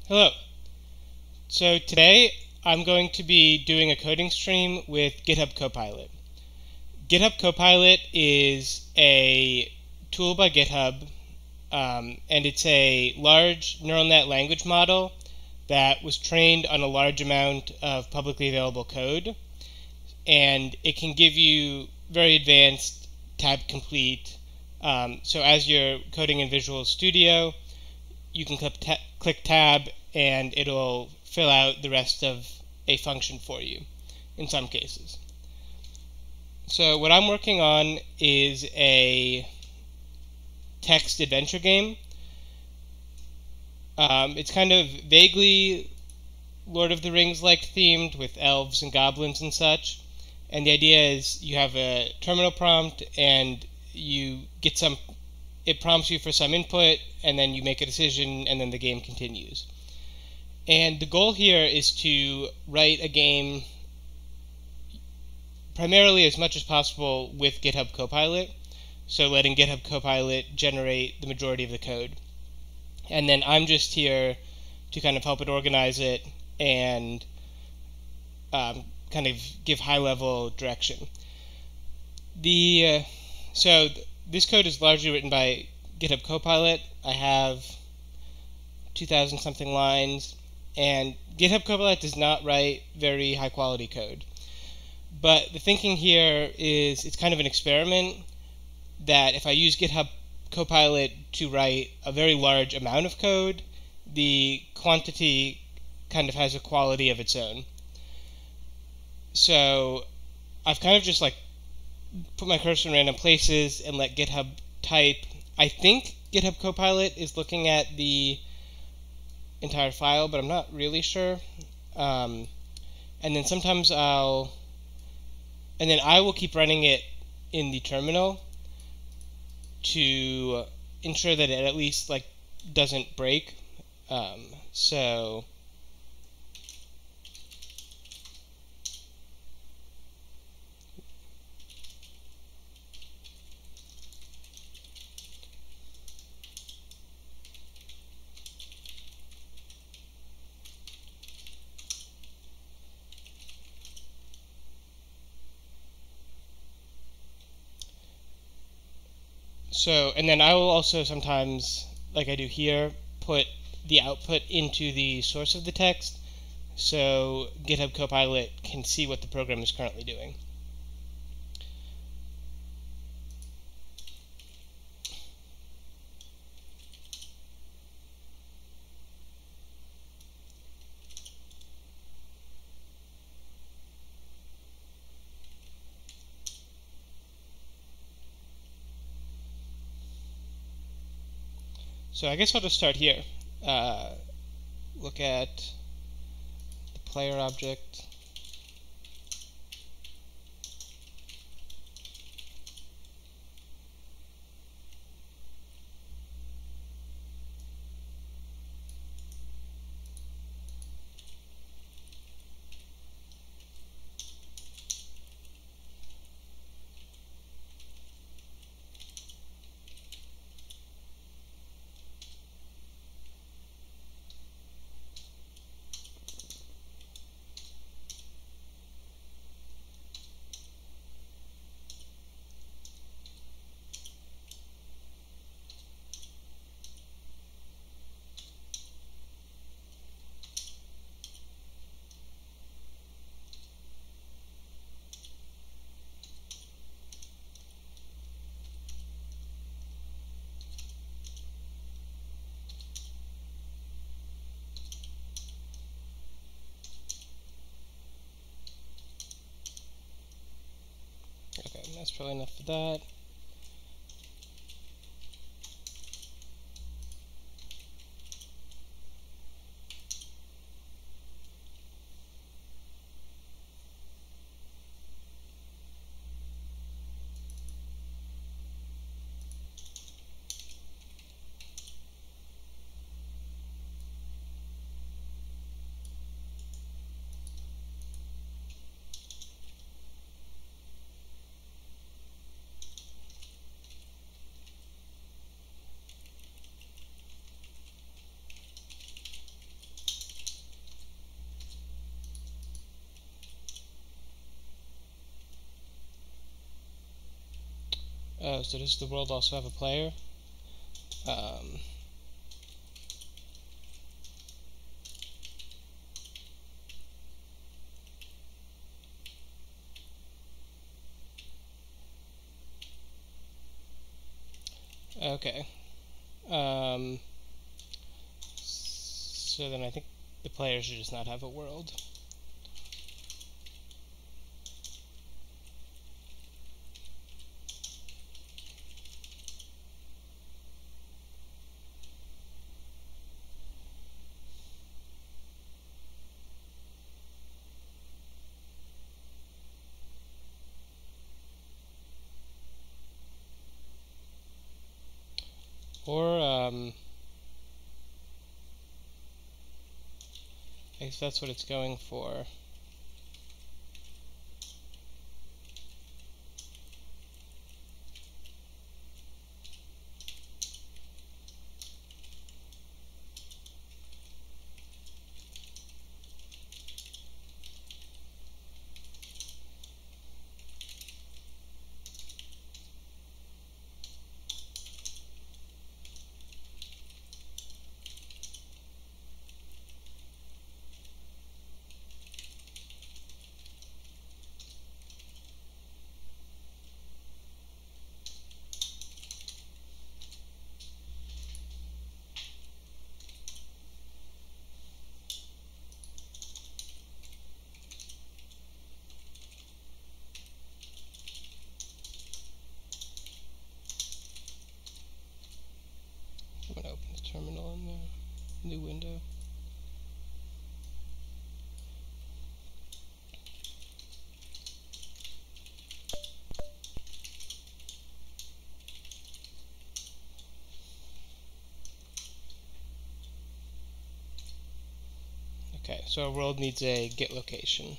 Hello. So today I'm going to be doing a coding stream with GitHub Copilot. GitHub Copilot is a tool by GitHub, and it's a large neural net language model that was trained on a large amount of publicly available code, and it can give you very advanced tab complete. So as you're coding in Visual Studio, you can click tab and it'll fill out the rest of a function for you in some cases. So what I'm working on is a text adventure game. It's kind of vaguely Lord of the Rings-like themed with elves and goblins and such. And the idea is you have a terminal prompt and you get it prompts you for some input, and then you make a decision, and then the game continues. And the goal here is to write a game primarily as much as possible with GitHub Copilot, so letting GitHub Copilot generate the majority of the code. And then I'm just here to kind of help it organize it and kind of give high-level direction. So this code is largely written by GitHub Copilot. I have 2,000 something lines, and GitHub Copilot does not write very high quality code. But the thinking here is it's kind of an experiment that if I use GitHub Copilot to write a very large amount of code, the quantity kind of has a quality of its own. So I've kind of just put my cursor in random places and let GitHub type. I think GitHub Copilot is looking at the entire file, but I'm not really sure. And then sometimes I will keep running it in the terminal to ensure that it at least doesn't break. And then I will also sometimes, like I do here, put the output into the source of the text so GitHub Copilot can see what the program is currently doing. So I guess I'll just start here. Look at the player object. Okay, that's probably enough for that. Oh, so does the world also have a player? Okay. So then I think the player should just not have a world. Or, I guess that's what it's going for. I'm going to open the terminal in the new window. Okay, so our world needs a git location.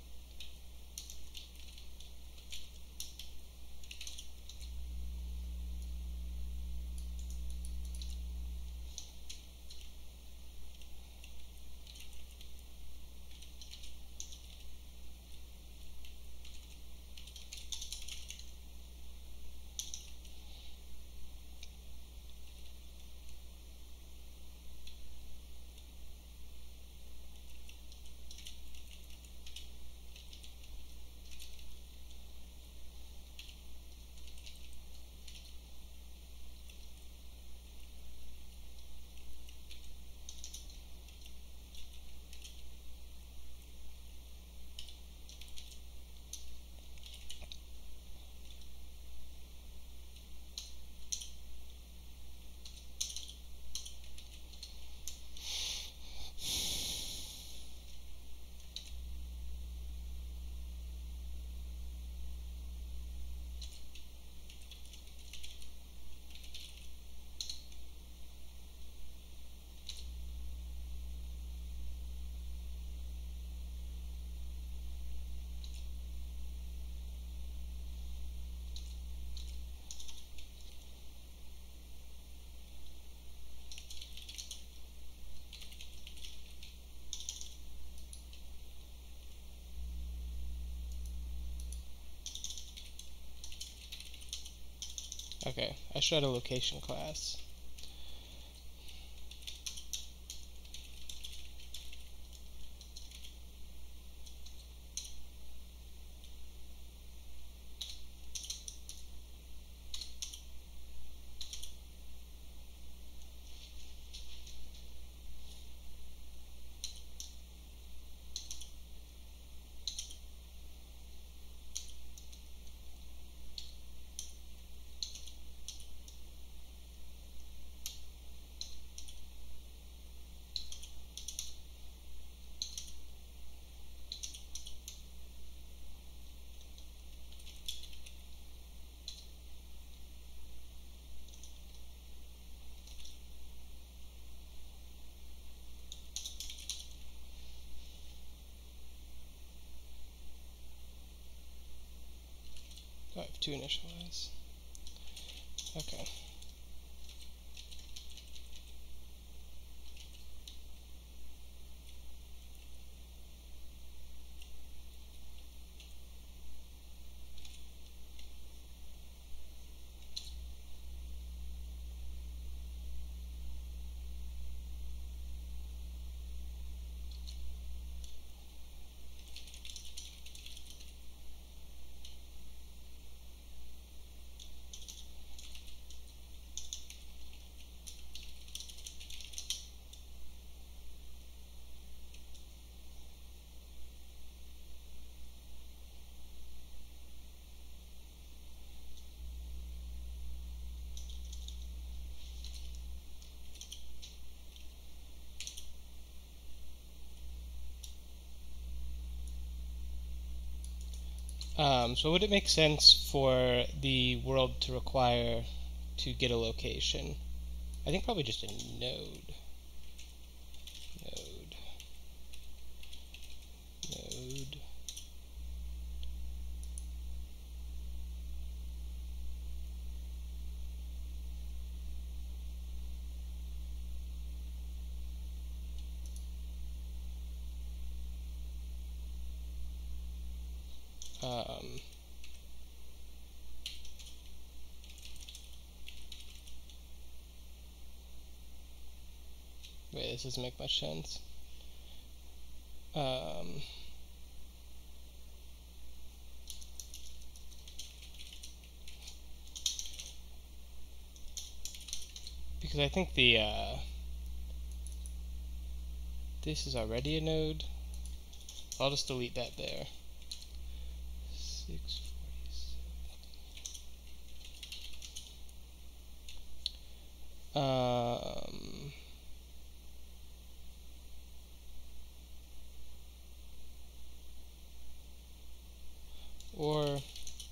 Okay, I should add a location class. Oh, I have two initialize. Okay. So would it make sense for the world to require to get a location? I think probably just a node. Node. Wait, this doesn't make much sense. Because I think the this is already a node. I'll just delete that there. 647. Or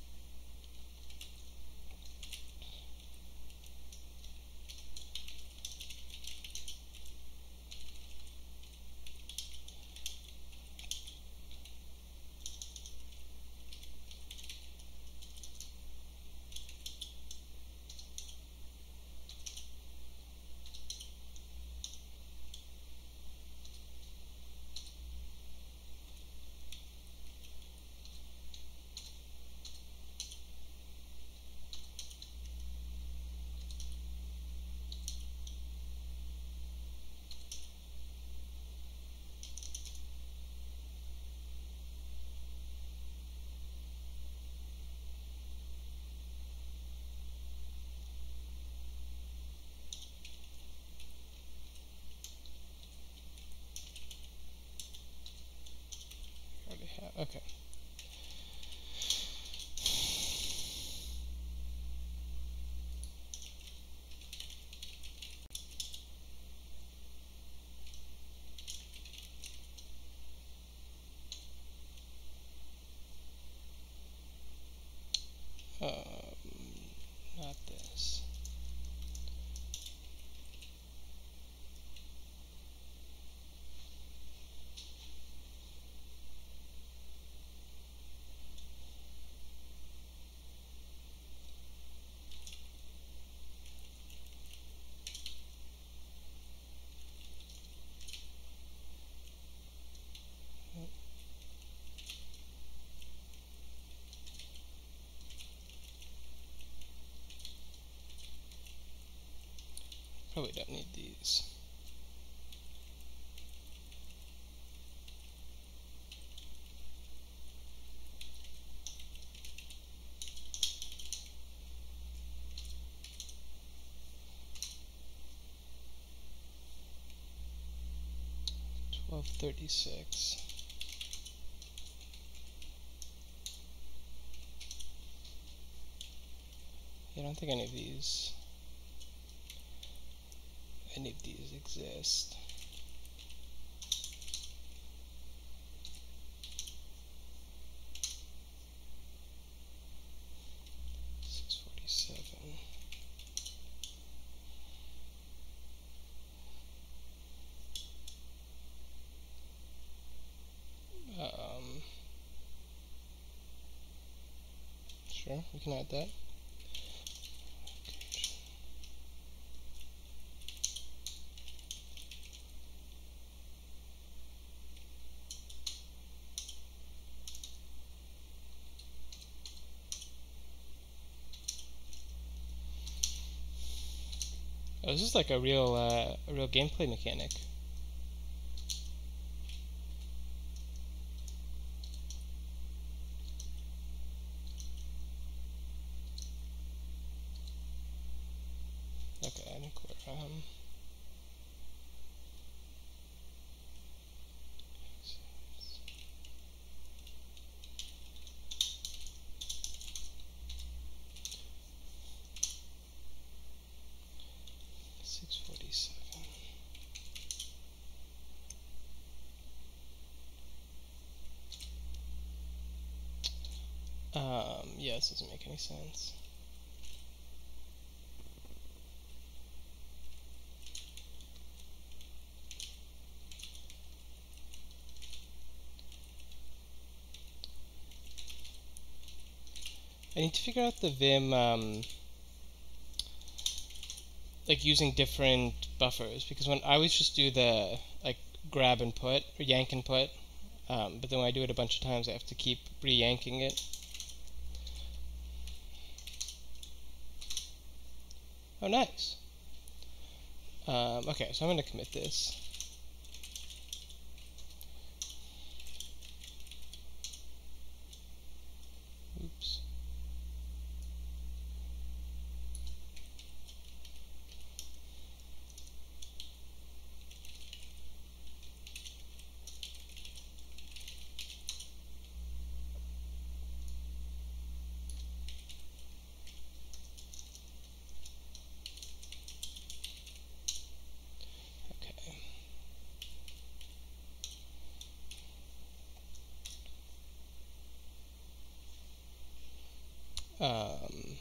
okay. Not this. Probably don't need these. $12.36. I don't think any of these exist. Sure, we can add that. Oh, this is like a real gameplay mechanic. Okay, I think we're 647. Yeah, this doesn't make any sense. I need to figure out the Vim, like using different buffers, because when I always just do the like grab and put or yank and put, but then when I do it a bunch of times, I have to keep re-yanking it. Oh, nice. Okay, so I'm going to commit this. Oops. Okay.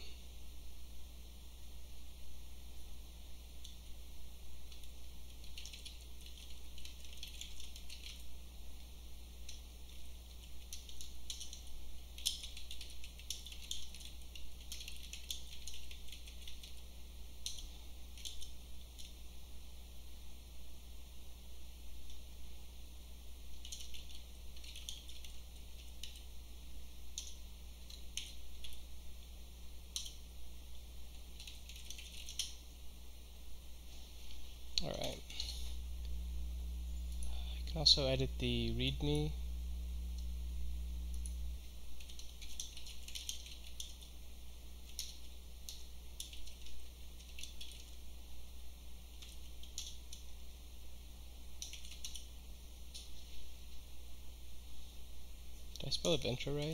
Alright. I can also edit the README. Did I spell adventure right?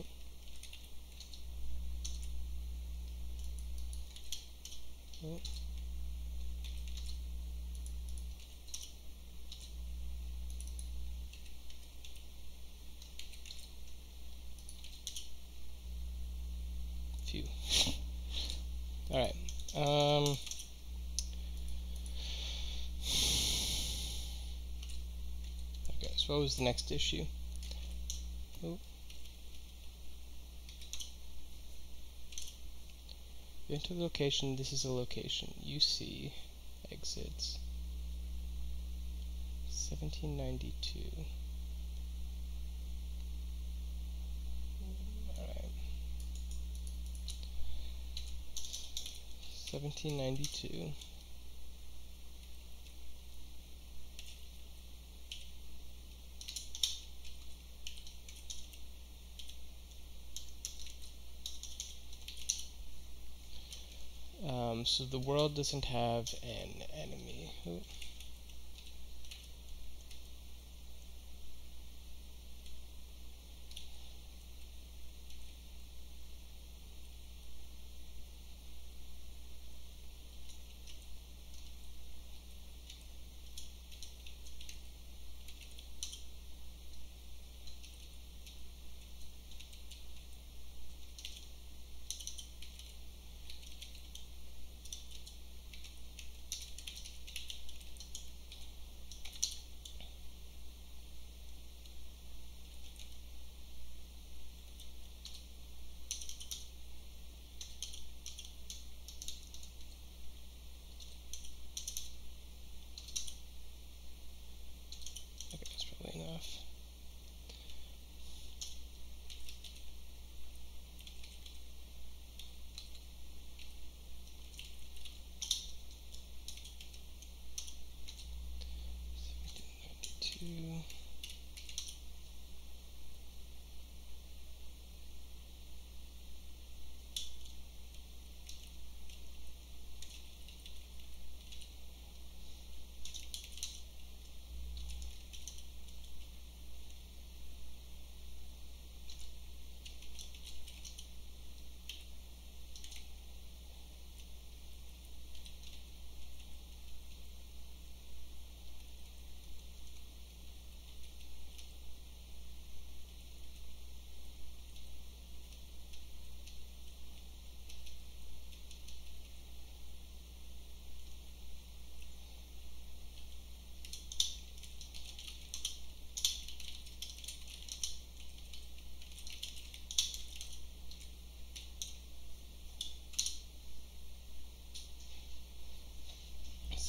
Oh. Phew. Alright. Okay, so what was the next issue? Oh. You enter the location, this is a location. UC exits 1792. Alright. 1792. So the world doesn't have an enemy. Ooh.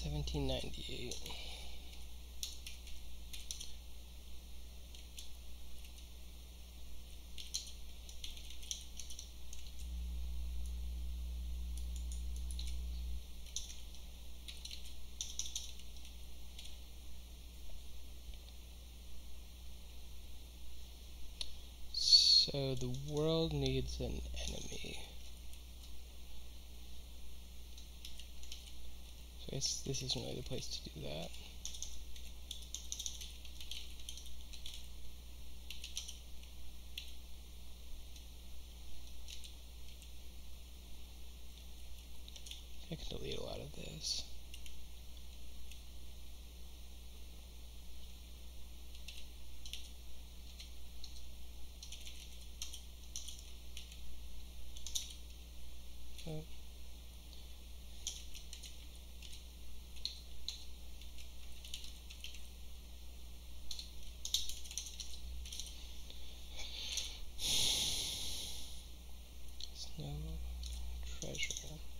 1798. So the world needs an enemy. So I guess this isn't really the place to do that. I can delete a lot of this. Oh. There's no treasure.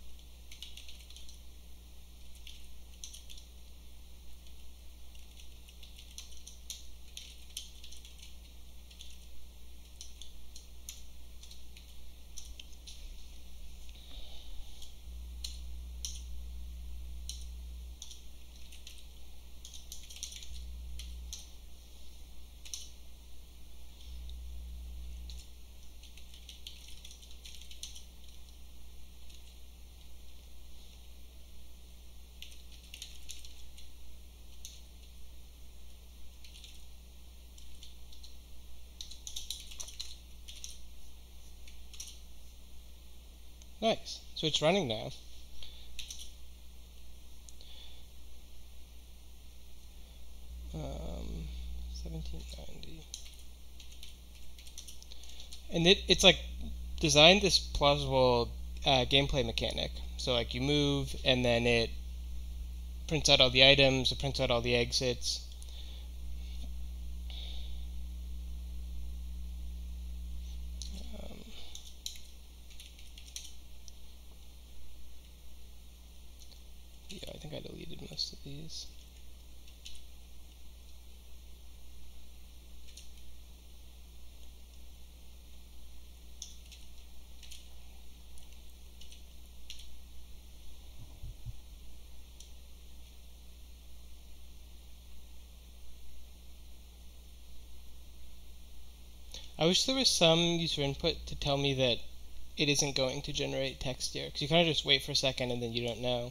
Nice. So it's running now. Um, 1790. And it's like designed this plausible gameplay mechanic. So like you move and then it prints out all the items, it prints out all the exits. Yeah, I think I deleted most of these. I wish there was some user input to tell me that it isn't going to generate text here, because you kind of just wait for a second and then you don't know.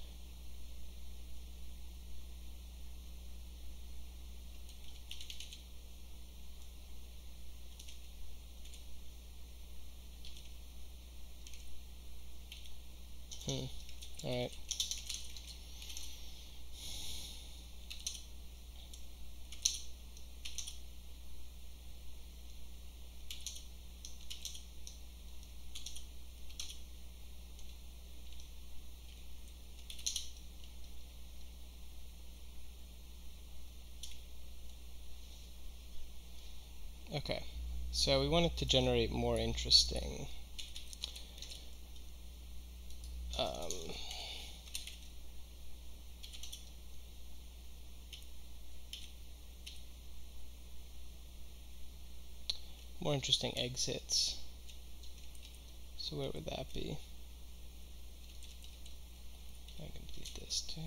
Alright. Okay, so we want it to generate more interesting exits. So where would that be? I can delete this too.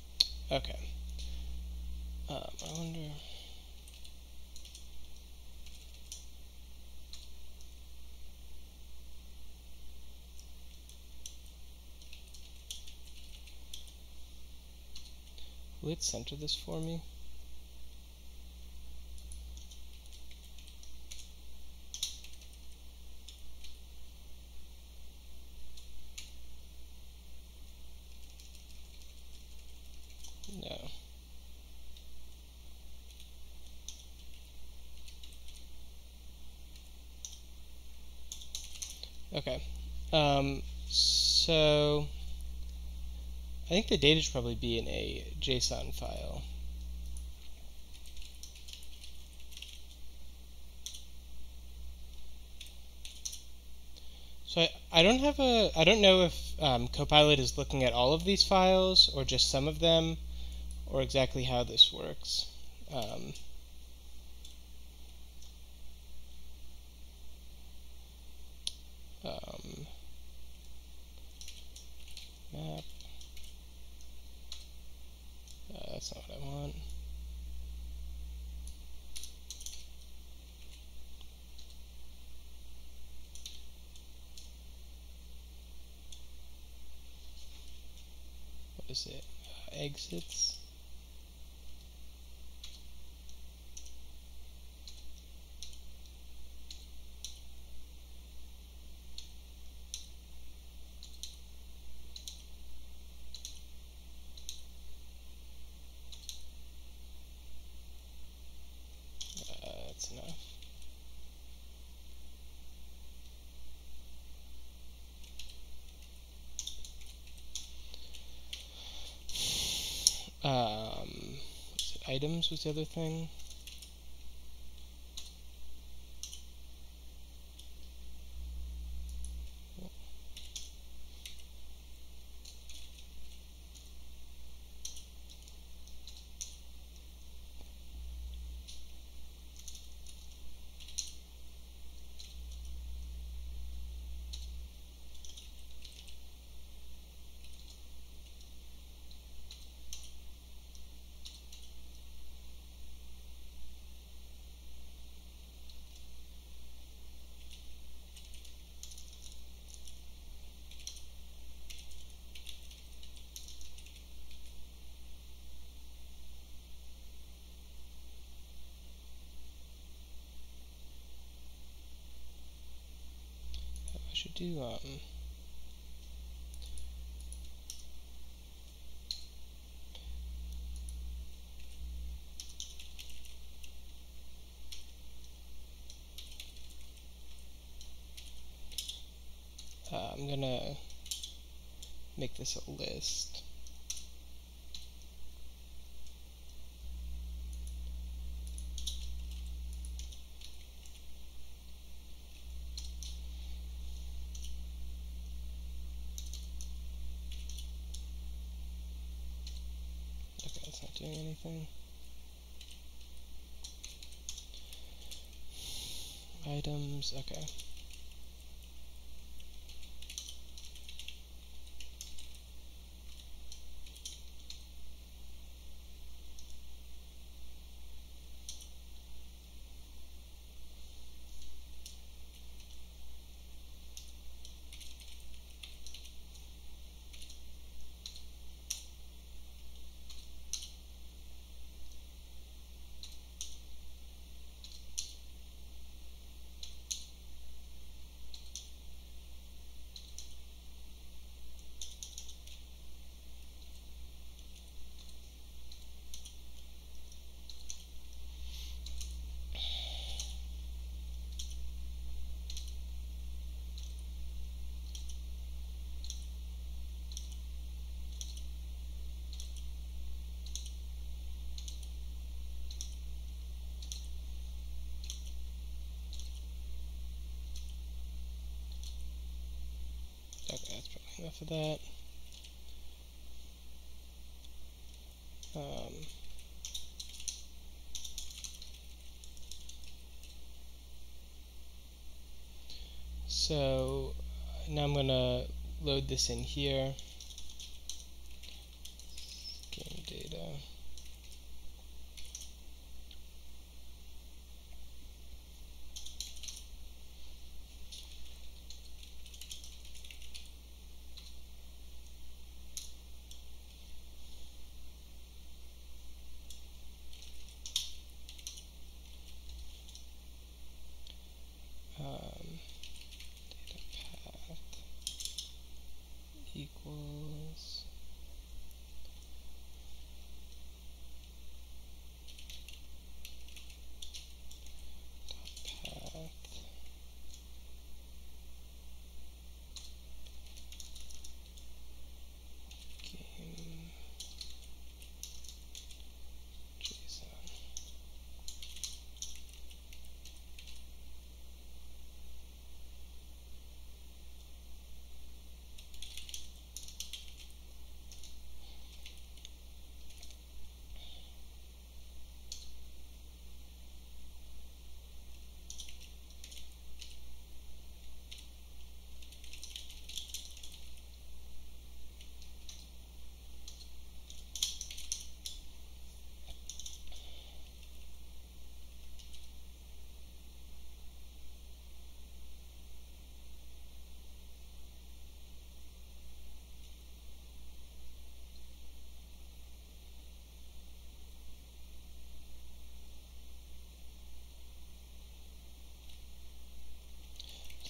Okay. I wonder. it center this for me? No. Okay. So I think the data should probably be in a JSON file. So I don't know if Copilot is looking at all of these files or just some of them, or exactly how this works. Map. That's not what I want. What is it? Exits. That's enough. Items was the other thing. I should do I'm gonna make this a list. Okay, it's not doing anything. Items, okay. Okay, that's probably enough of that. So now I'm gonna load this in here. Game data.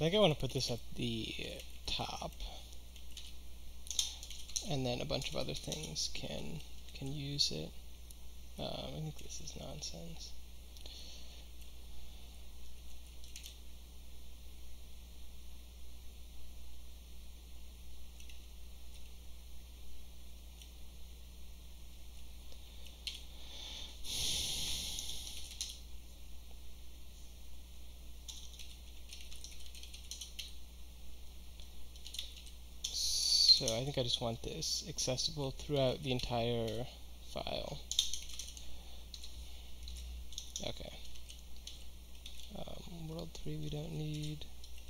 think I want to put this at the top, and then a bunch of other things can use it. I think this is nonsense. So I think I just want this accessible throughout the entire file. Okay. World 3 we don't need.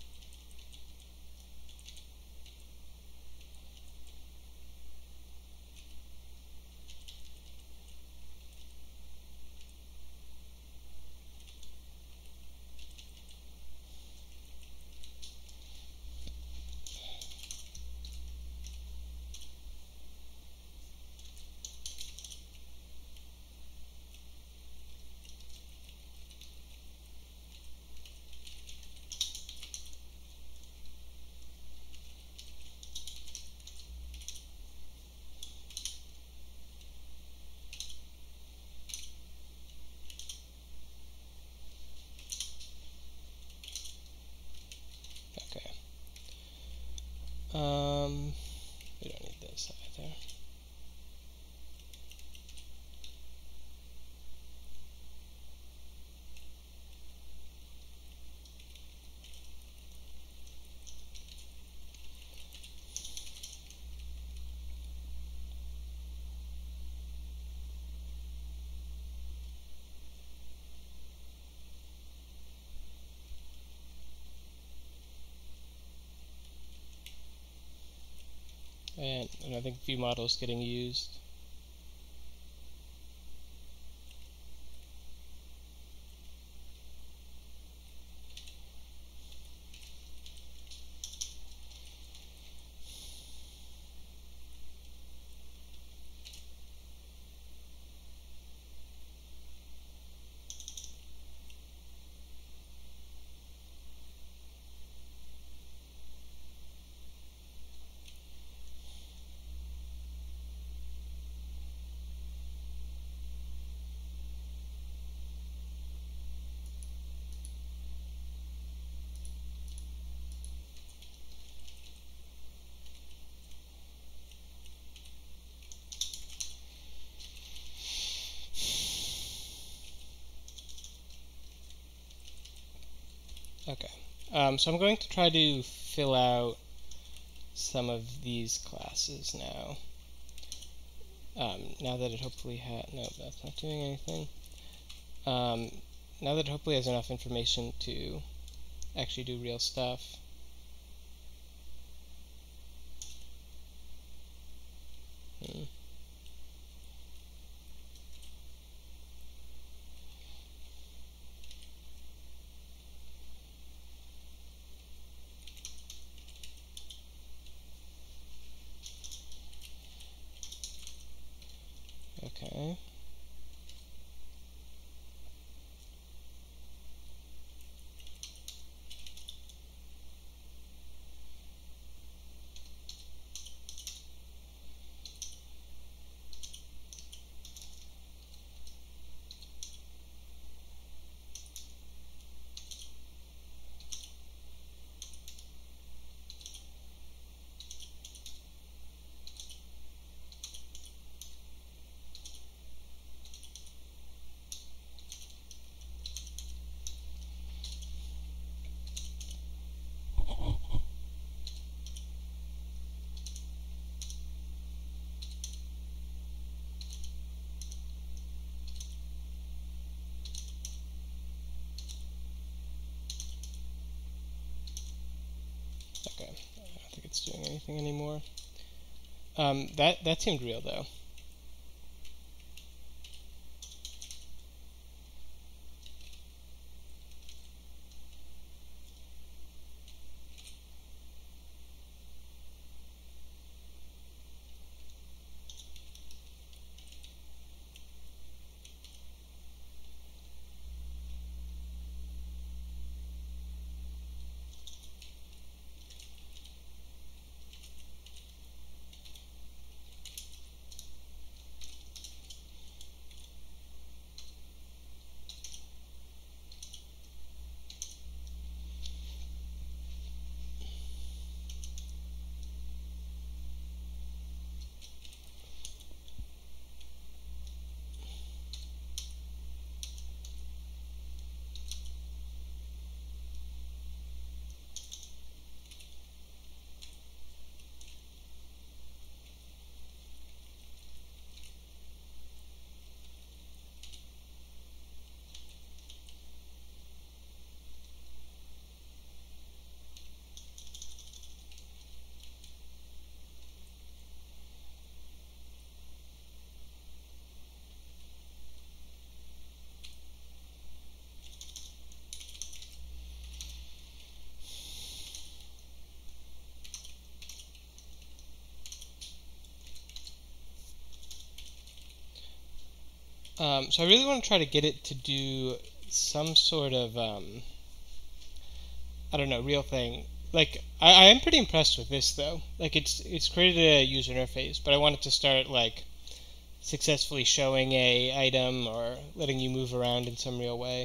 Okay. We don't need this either. And I think view model is getting used. Okay, so I'm going to try to fill out some of these classes now. Now that it hopefully no, that's not doing anything. Now that it hopefully has enough information to actually do real stuff. Okay. Okay, I don't think it's doing anything anymore. That seemed real though. So I really want to try to get it to do some sort of, I don't know, real thing. Like, I am pretty impressed with this, though. Like, it's created a user interface, but I want it to start, like, successfully showing a item or letting you move around in some real way.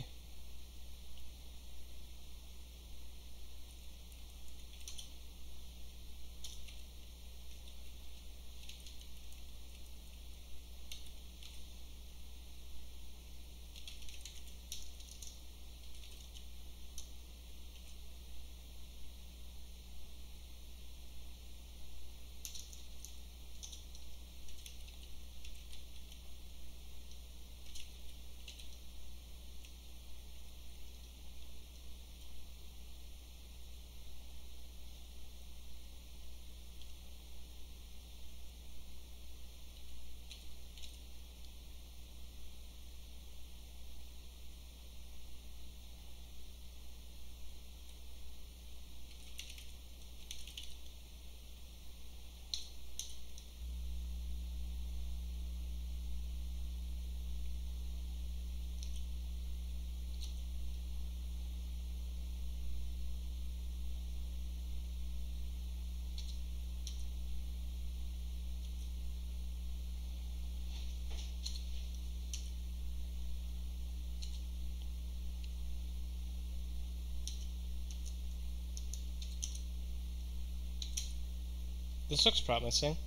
This looks promising.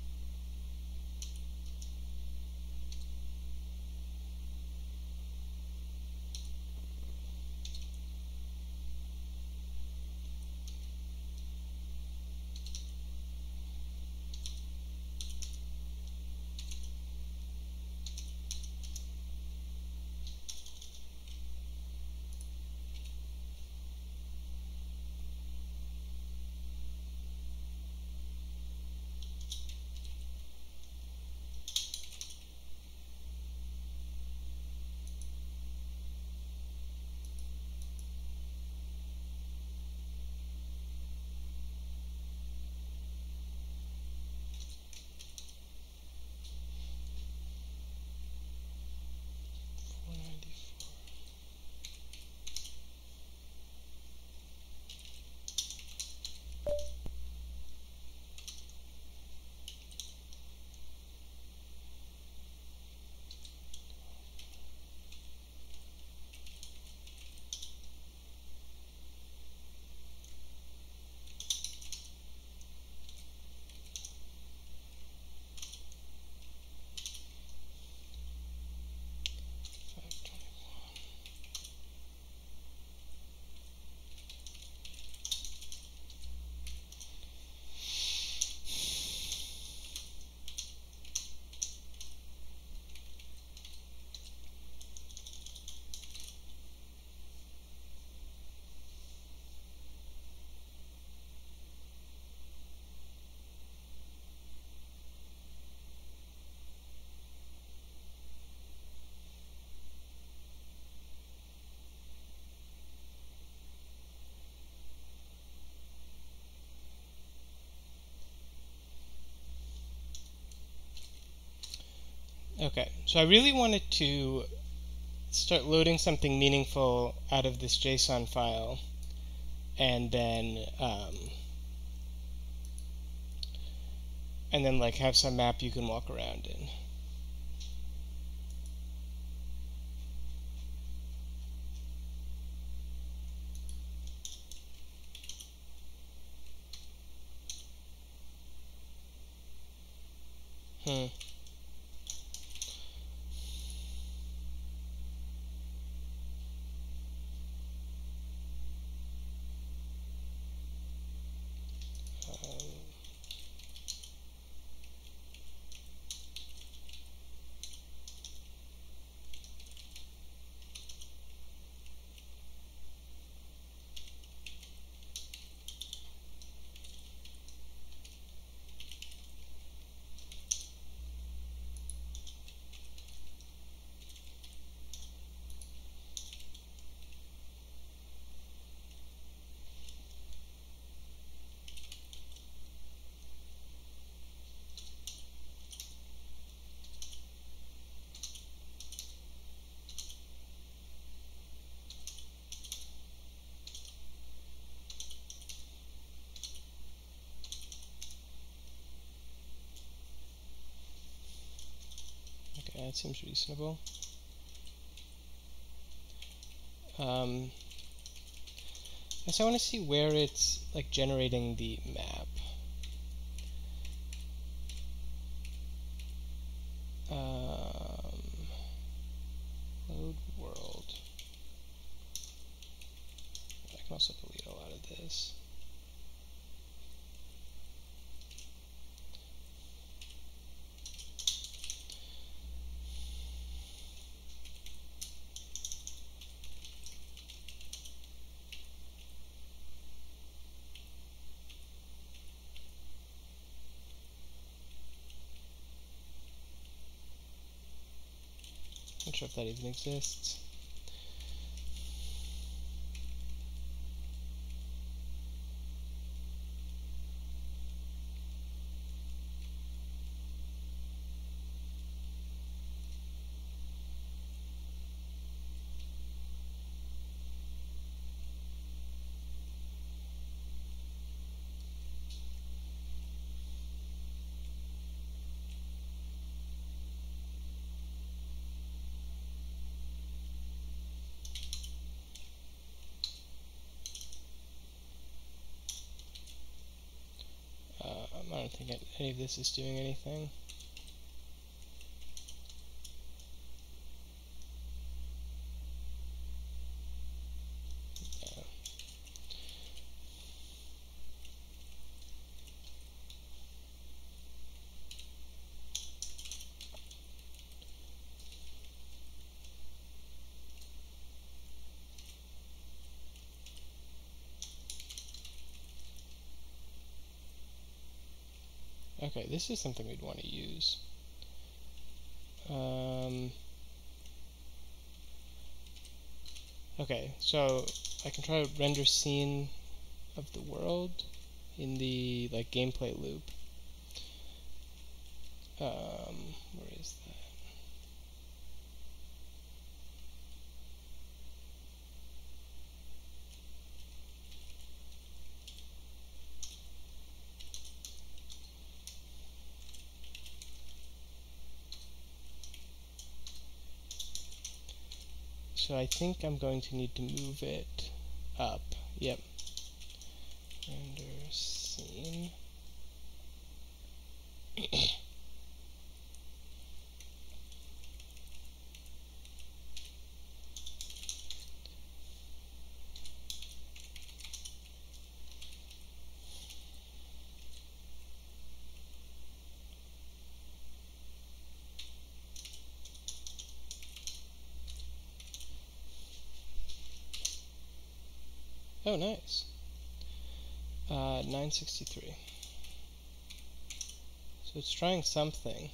Okay, so I really wanted to start loading something meaningful out of this JSON file, and then like have some map you can walk around in. Hmm. that seems reasonable. So I want to see where it's like generating the map. Load world. I can also delete a lot of this. Not sure if that even exists. I don't think any of this is doing anything. Okay, this is something we'd want to use. Okay, so I can try to render scene of the world in the like gameplay loop. Where is that? So I think I'm going to need to move it up. Yep. Render scene. Oh, nice. 963. So it's trying something.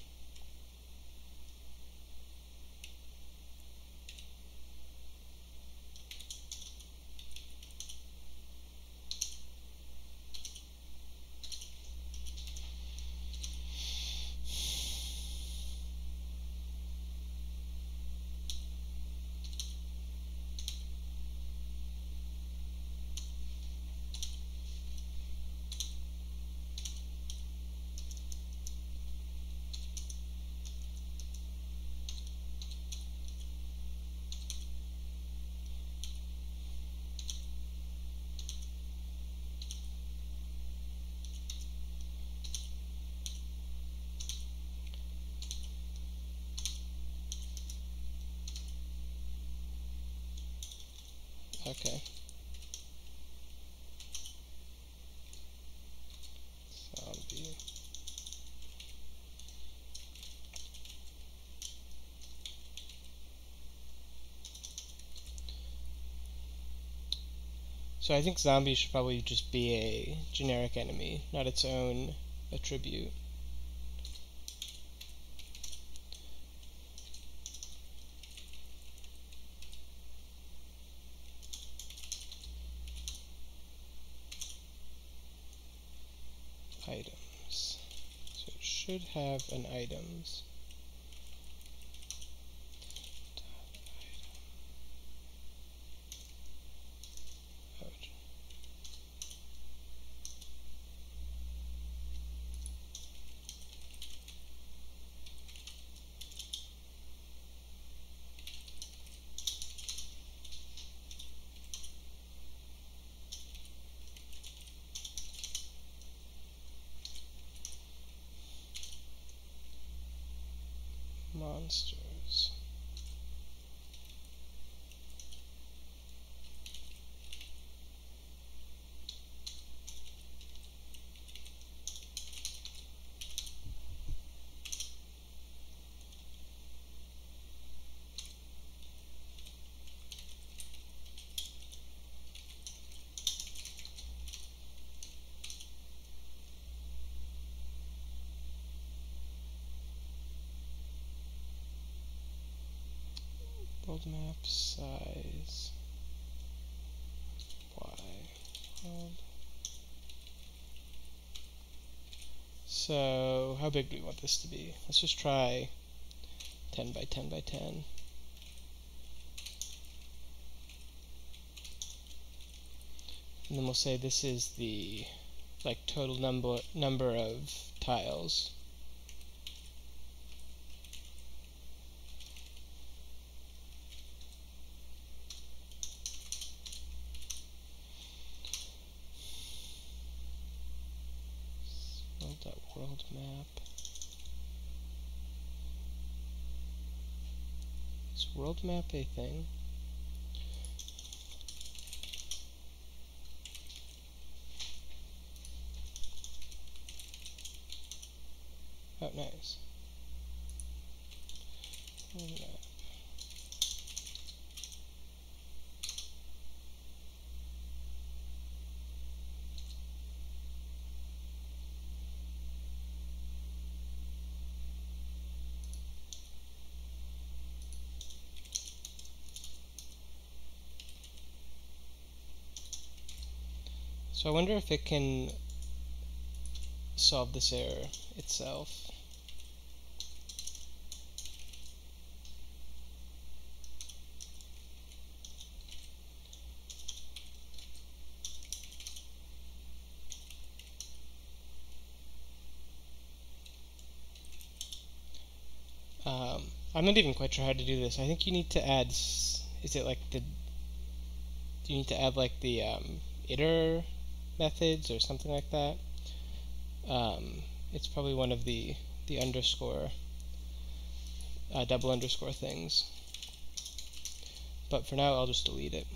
Okay. Zombie. So I think zombie should probably just be a generic enemy, not its own attribute. Items. So it should have an items. monsters. World map size y world. So how big do we want this to be? Let's just try 10 by 10 by 10. And then we'll say this is the total number of tiles. World map. Is world map a thing? Oh, nice. World map. So I wonder if it can solve this error itself. I'm not even quite sure how to do this. I think you need to add, is it like the, do you need to add like the iter methods or something like that? It's probably one of the underscore, double underscore things. But for now, I'll just delete it.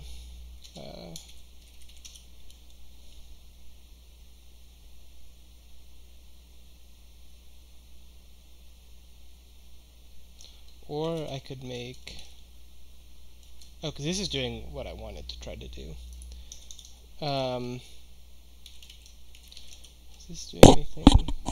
Or I could make, oh, because this is doing what I wanted to try to do. Is this doing anything?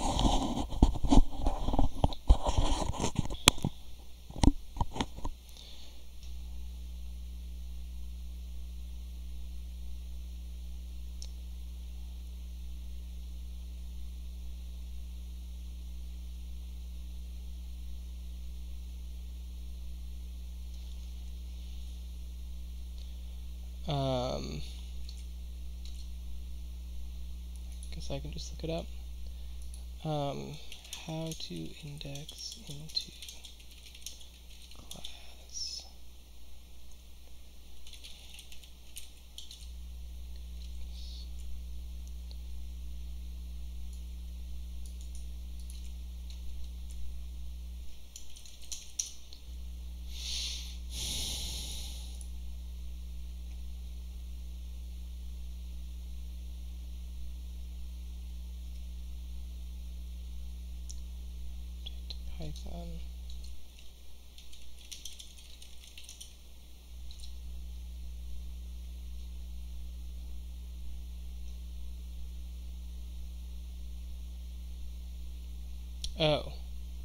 Guess I can just look it up. How to index into class. Python. Oh.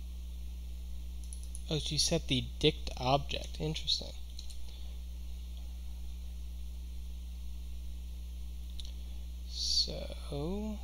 Oh, so you set the dict object. Interesting. So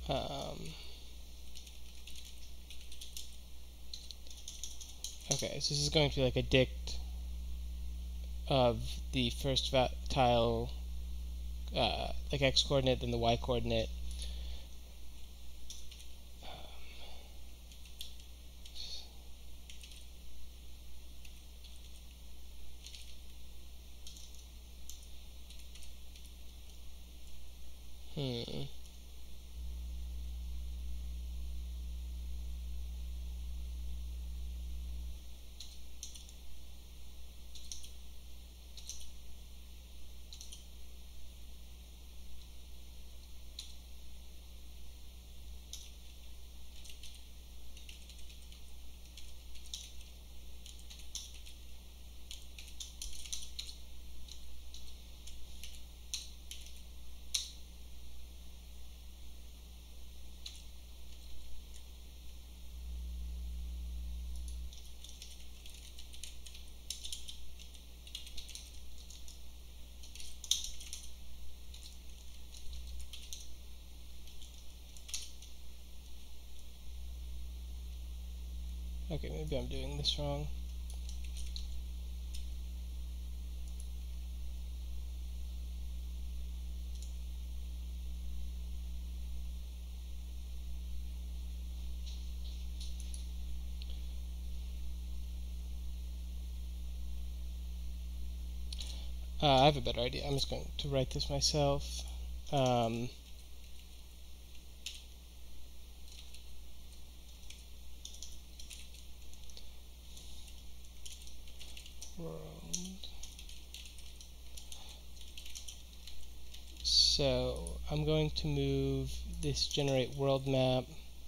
Okay, so this is going to be like a dict of the first tile, like x coordinate, then the y coordinate. Okay, maybe I'm doing this wrong. I have a better idea. I'm just going to write this myself. World. So I'm going to move this generate world map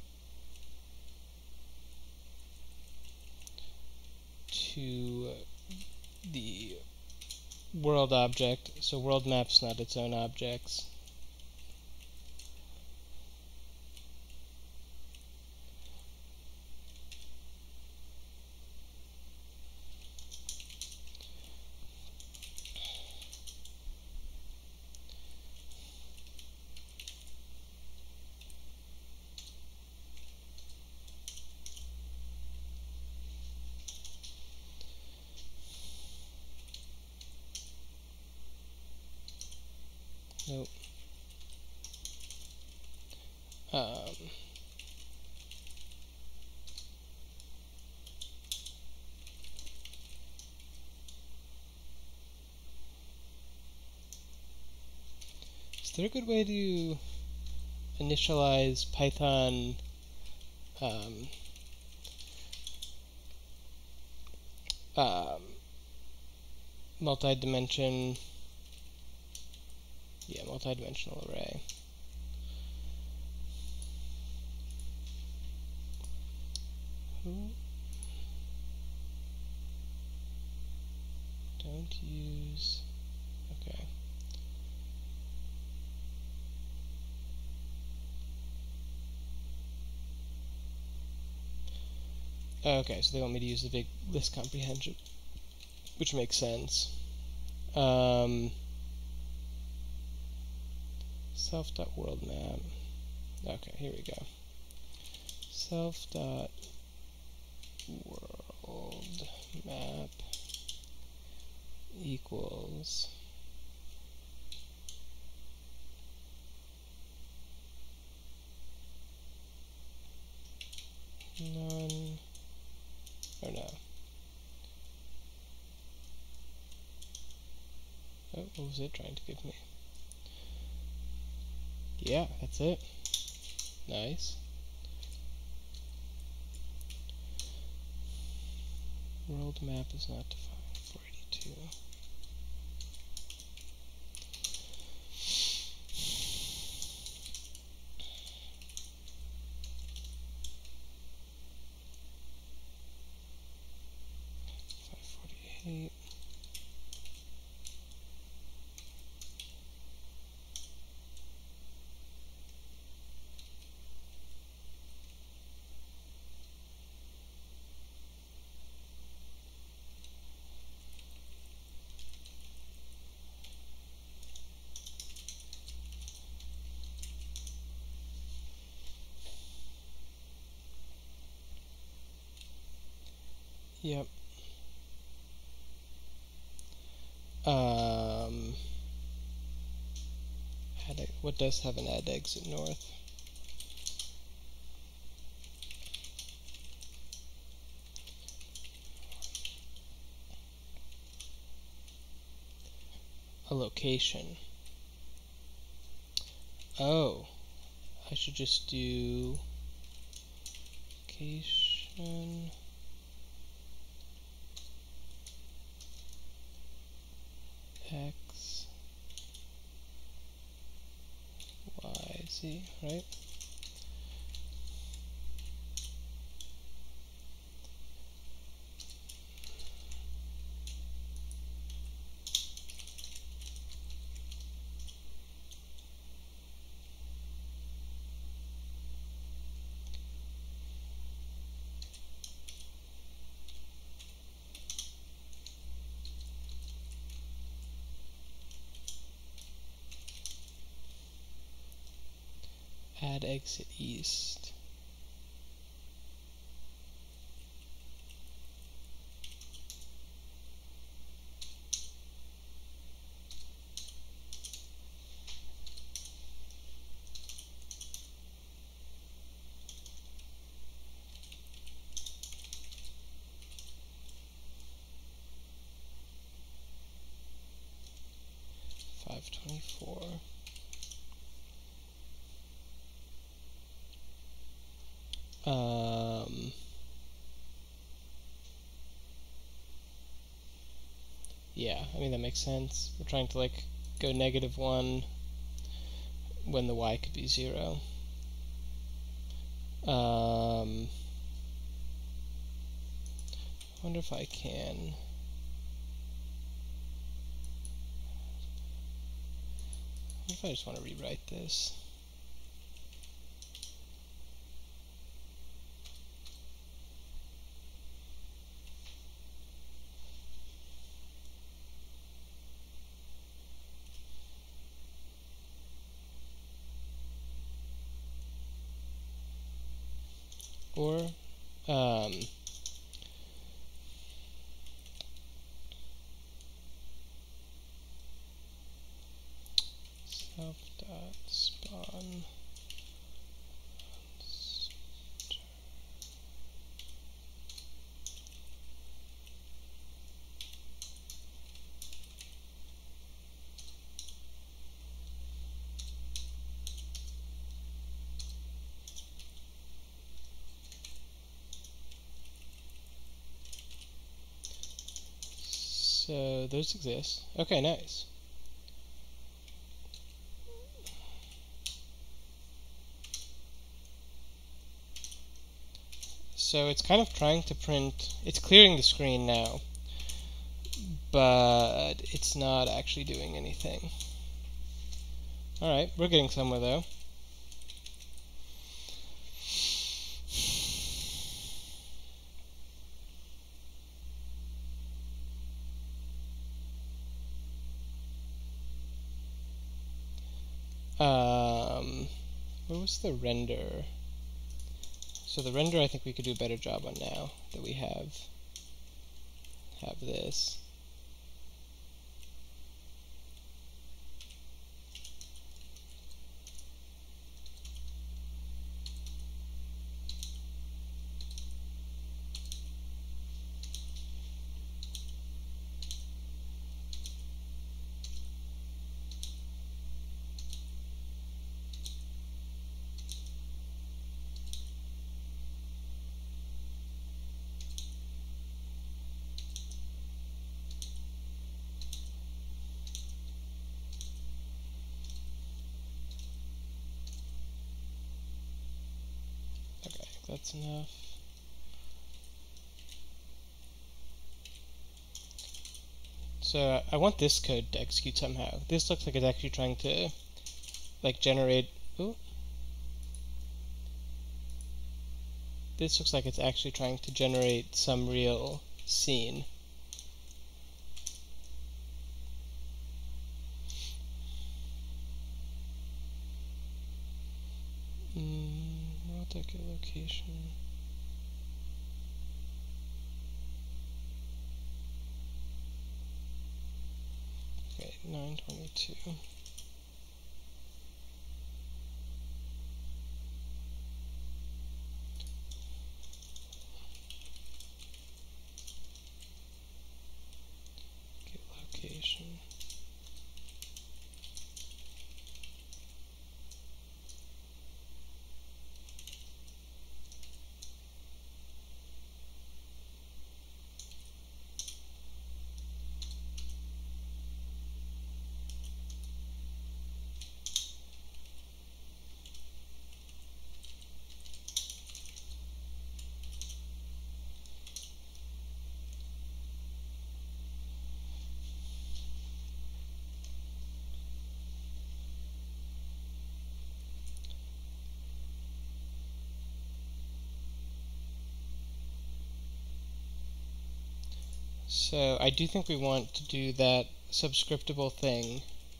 to the world object, so world map's not its own objects. Nope. Is there a good way to initialize Python multi-dimensional array? Don't use, okay. Okay, so they want me to use the big list comprehension, which makes sense. Self.worldMap. Okay, here we go. Self.worldMap equals none, or no. Oh, what was it trying to give me? Yeah, that's it. Nice. World map is not defined. 482. Yep. What does have an add exit north? A location. Oh, I should just do location X Y Z, right? Add exit east. $524. Yeah, I mean that makes sense. We're trying to like go -1 when the y could be 0. I wonder if I can. What if I just want to rewrite this? Or self.spawn. So those exist. Okay, nice. So it's kind of trying to print, it's clearing the screen now, but it's not actually doing anything. Alright, we're getting somewhere though. What was the render? So the render I think we could do a better job on now that we have this. Okay, that's enough. So I want this code to execute somehow. This looks like it's actually trying to like generate. Ooh. This looks like it's actually trying to generate some real scene. I'll take a location. 922. Get location. So I do think we want to do that subscriptable thing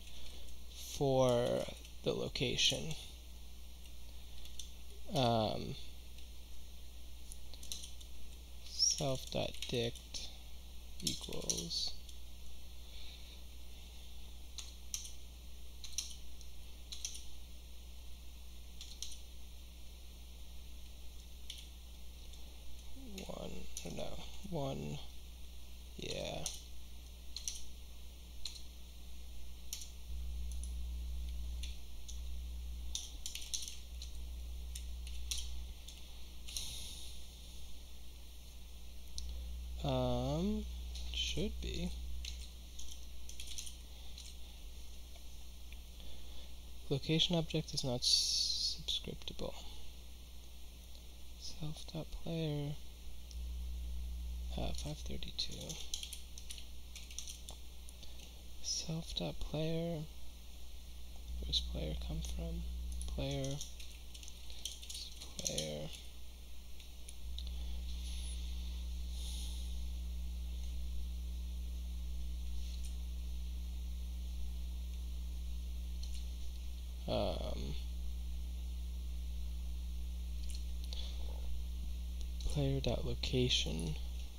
for the location. Self.dict equals one, yeah. Should be. Location object is not subscriptable. Self.player 532. Self.player, where's player come from? Player. Player.location.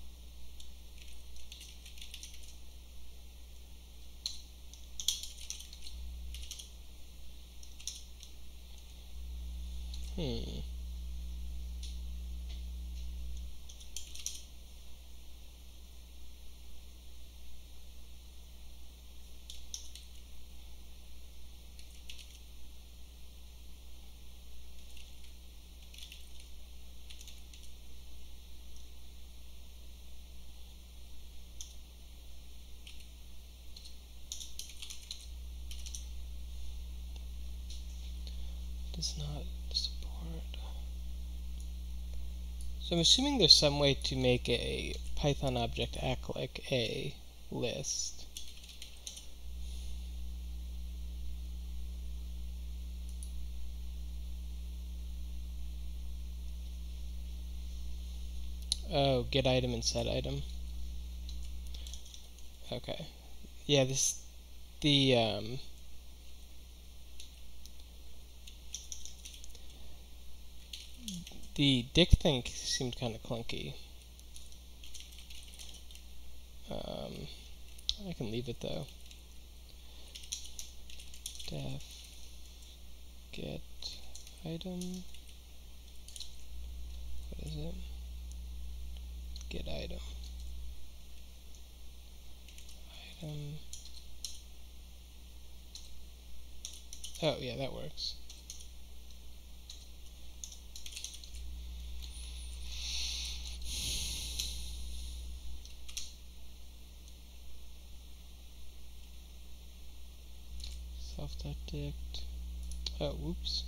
Does not support. So I'm assuming there's some way to make a Python object act like a list. Oh, get item and set item. Okay. Yeah, the dict thing seemed kind of clunky. I can leave it though. Def get item. What is it? Get item. Oh yeah, that works. Self.dict. Oh, whoops.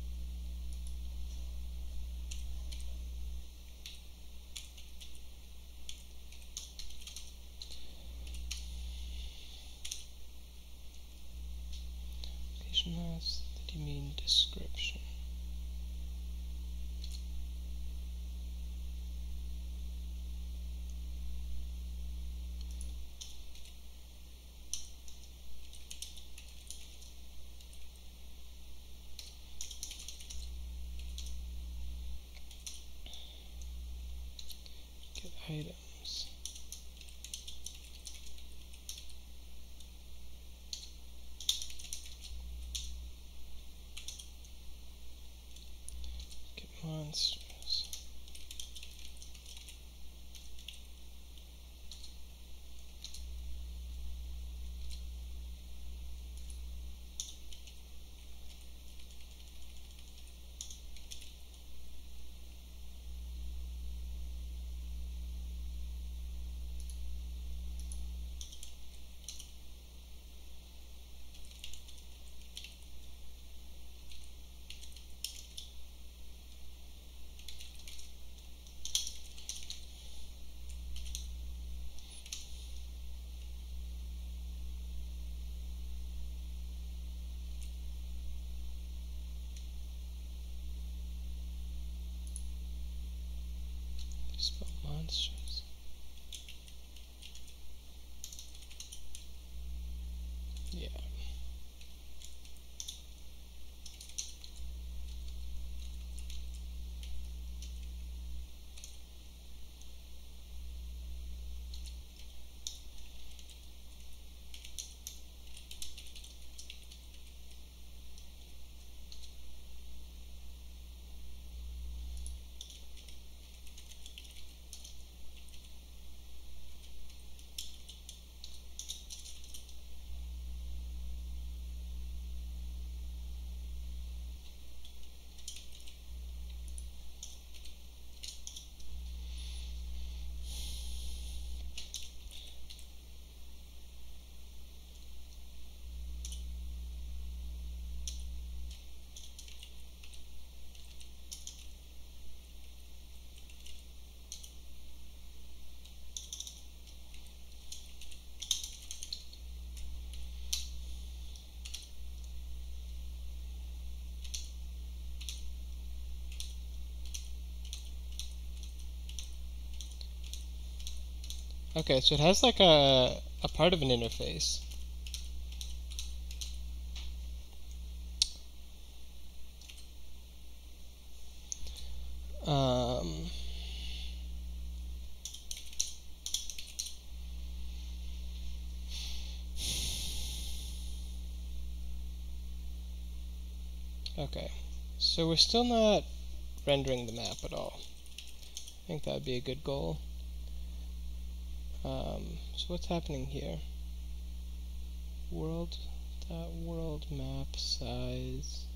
Location mask. Did you mean description? Get items. monsters. Spell monsters. Yeah. Okay, so it has like a part of an interface. Okay, so we're still not rendering the map at all. I think that would be a good goal. So what's happening here? World map size.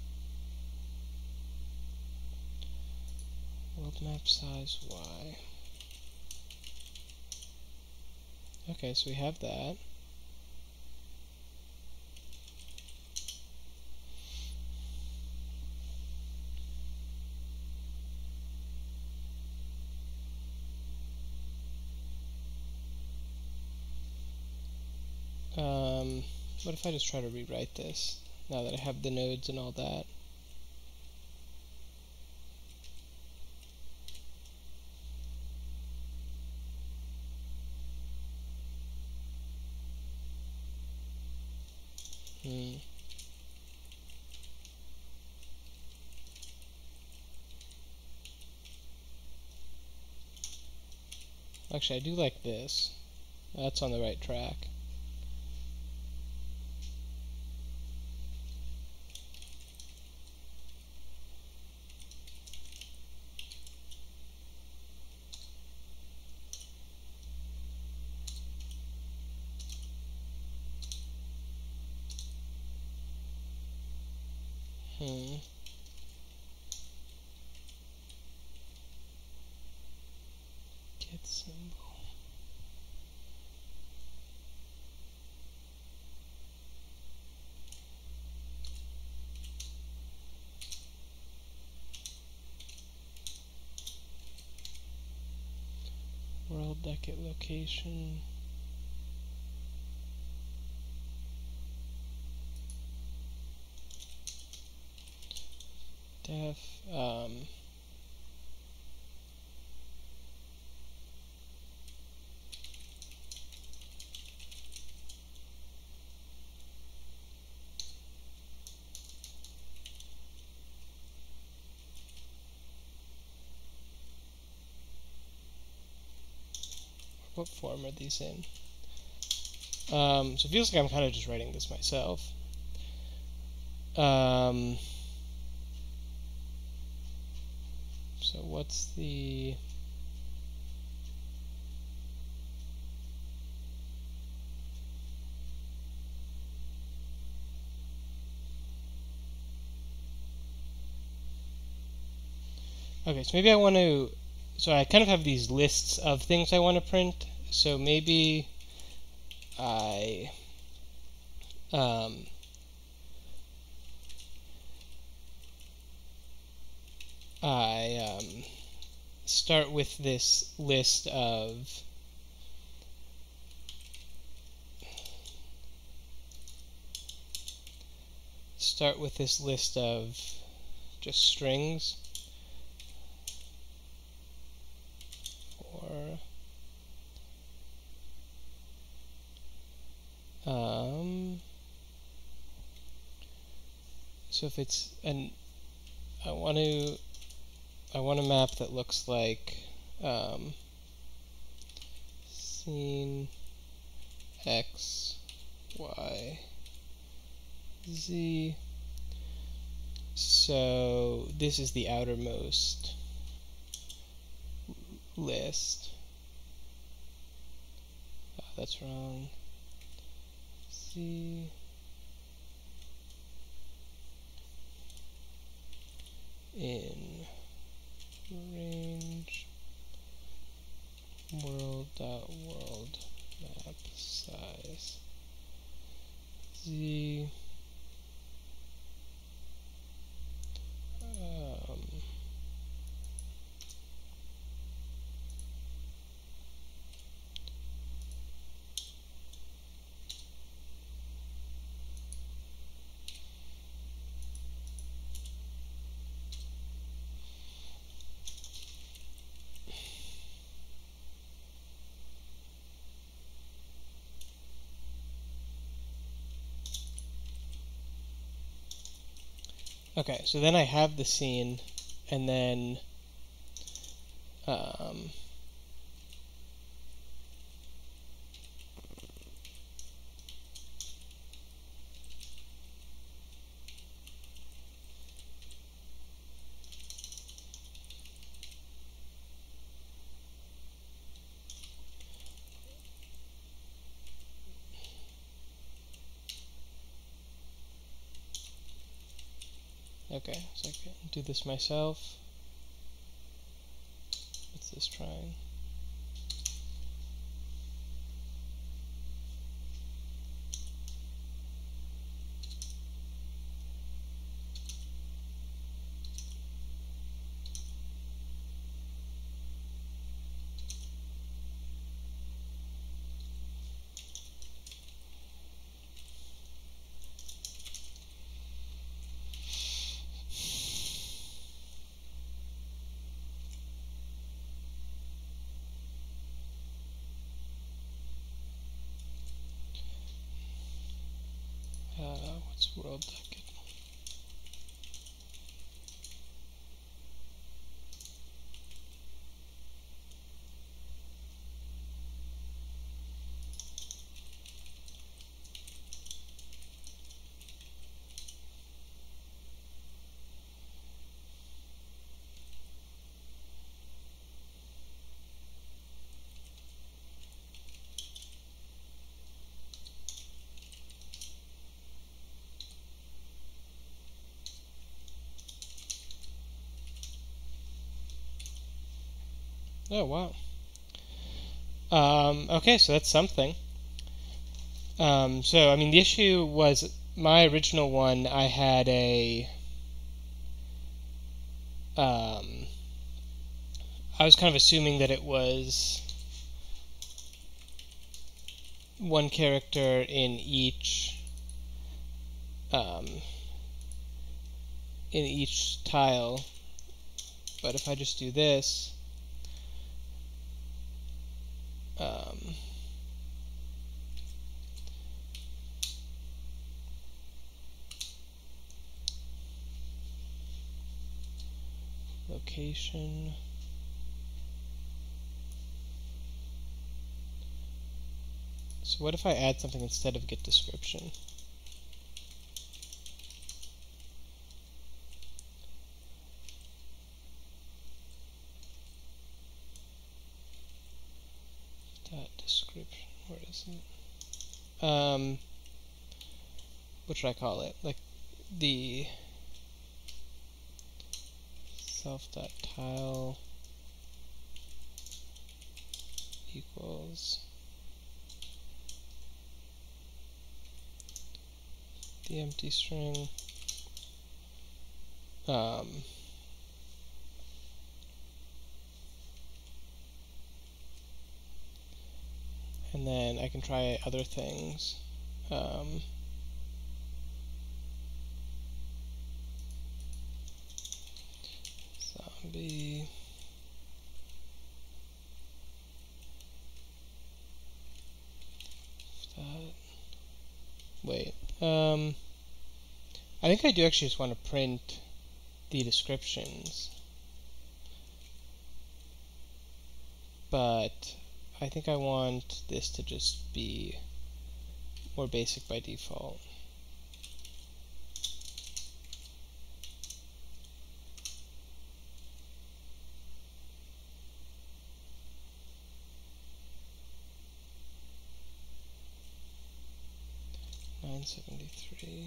World map size Y. Okay, so we have that. What if I just try to rewrite this, now that I have the nodes and all that? Actually, I do like this. That's on the right track. Get symbol. World Decade location. Def. What form are these in? So it feels like I'm kind of just writing this myself. So what's the... Okay, so maybe I want to... So I kind of have these lists of things I want to print. So maybe I... start with this list of just strings for so if it's an I want a map that looks like scene X, Y, Z. So this is the outermost list. Oh, that's wrong. Z. In range world.world map size Z Okay, so then I have the scene, and then okay, so I can do this myself. What's this trying? What's world bucket? Oh, wow. Okay, so that's something. So, I mean, the issue was my original one, I had a... I was kind of assuming that it was one character in each tile, but if I just do this, location, so what if I add something instead of get description? what should I call it? Like the self.tile equals the empty string. And then I can try other things. Zombie. Wait. I think I do actually just want to print the descriptions. But I think I want this to just be more basic by default. .73.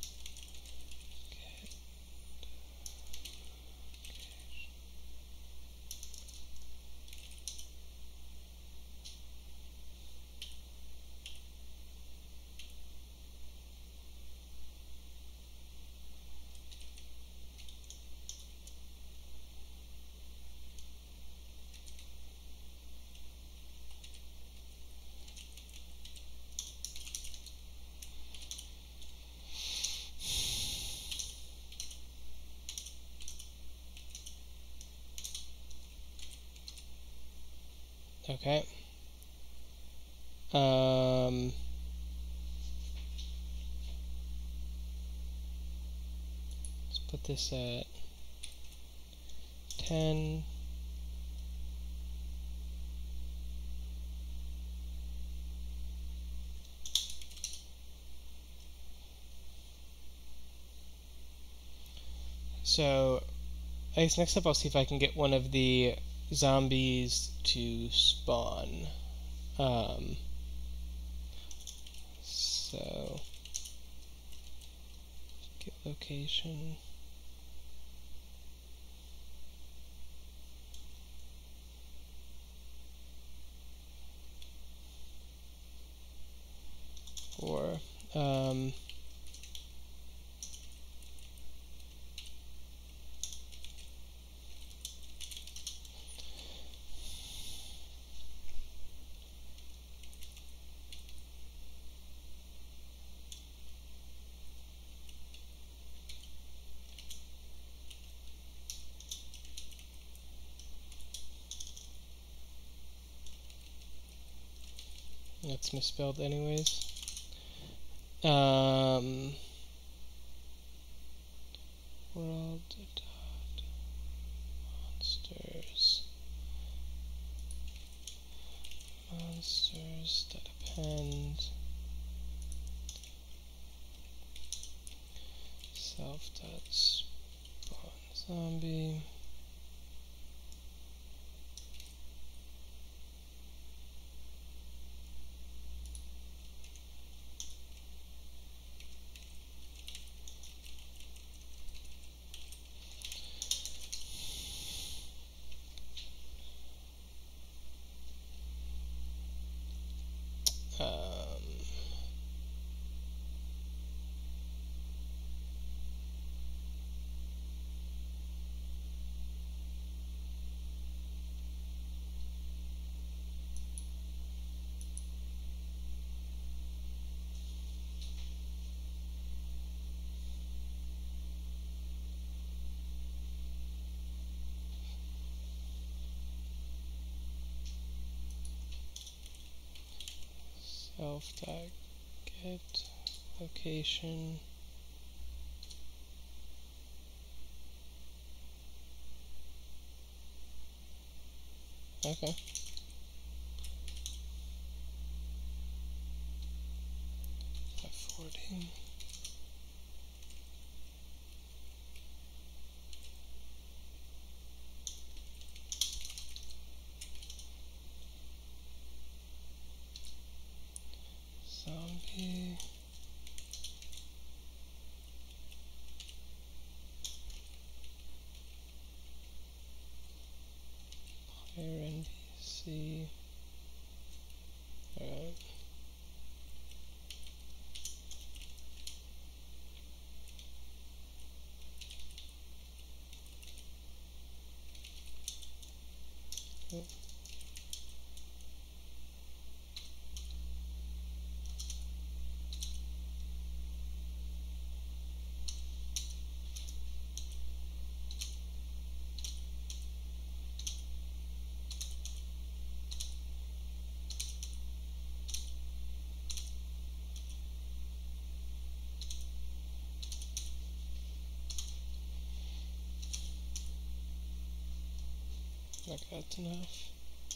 Okay. Let's put this at 10. So I guess next up I'll see if I can get one of the zombies to spawn. So get location. Or that's misspelled anyways. World dot monsters dot append self dot spawn zombie. Self dot get location. Okay. F40. RNDC. Alright. Oh. Okay, that's enough.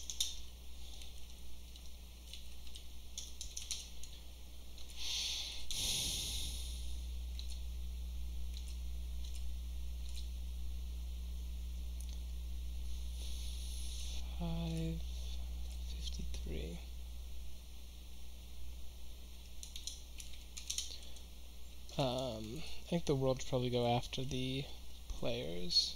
$5.53. I think the world should probably go after the players.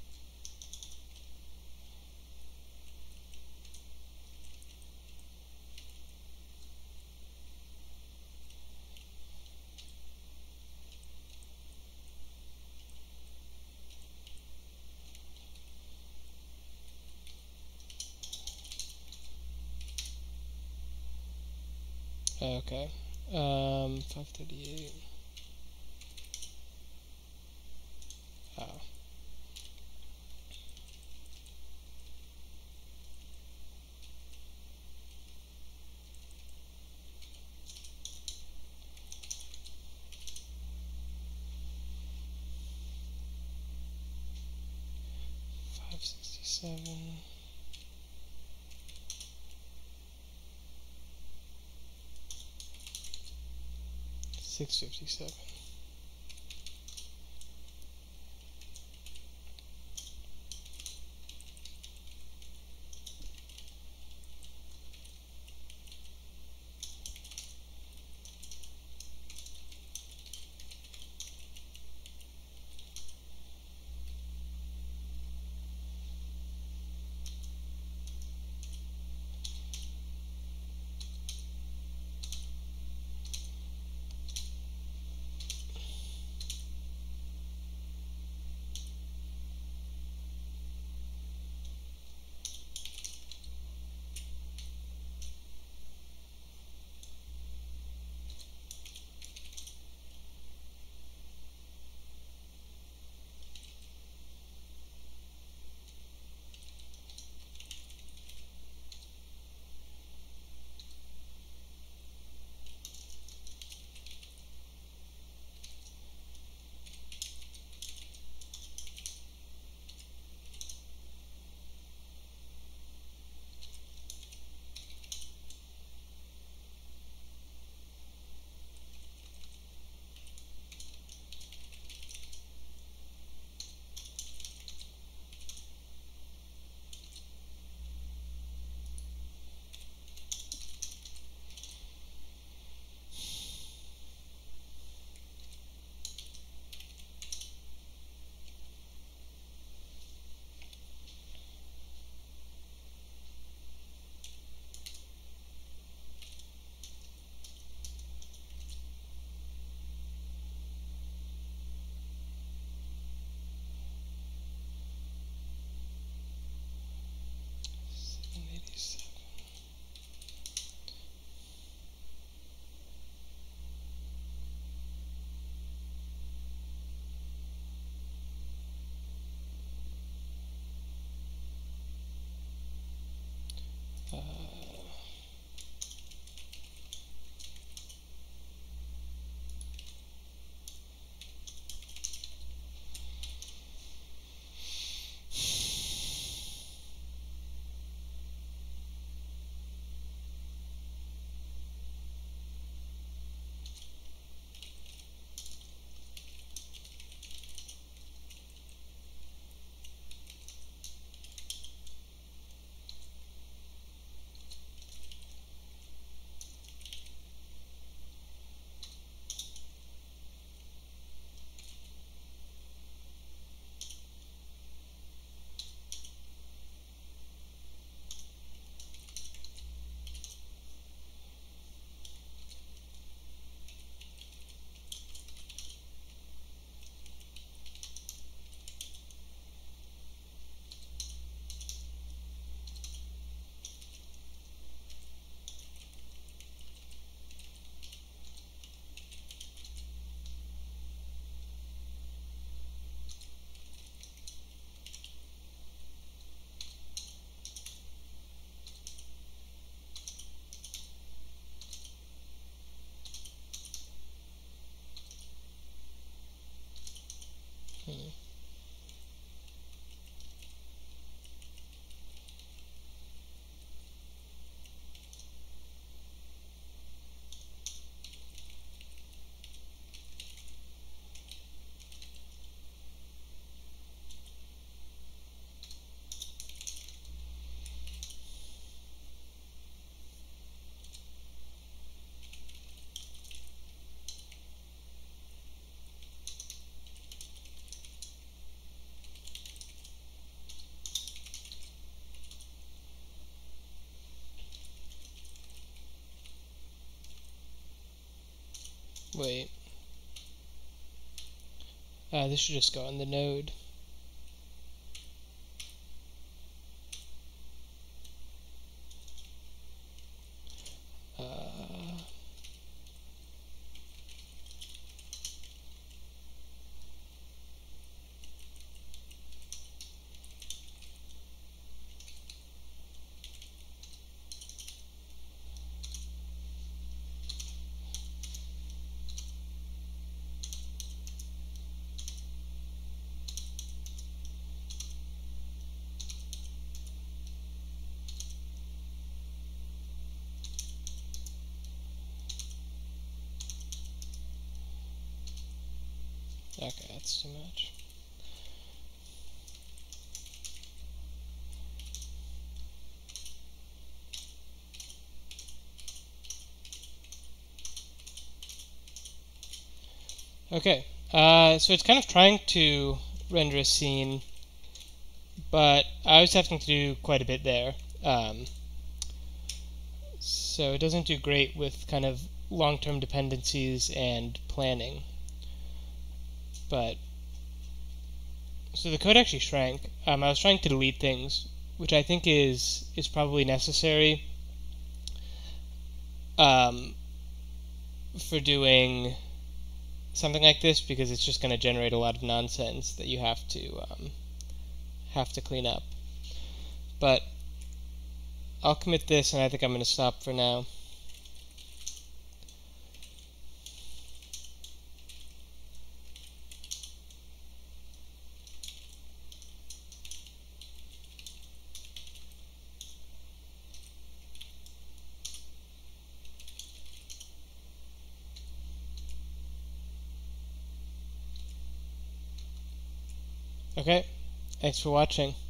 Okay. 538. Oh. $5.67. 657. Wait. This should just go on the node. Okay, that's too much. Okay, so it's kind of trying to render a scene, but I was having to do quite a bit there. So it doesn't do great with kind of long-term dependencies and planning. But so the code actually shrank. I was trying to delete things, which I think is probably necessary for doing something like this, because it's just going to generate a lot of nonsense that you have to clean up. But I'll commit this, and I think I'm going to stop for now. Okay, thanks for watching.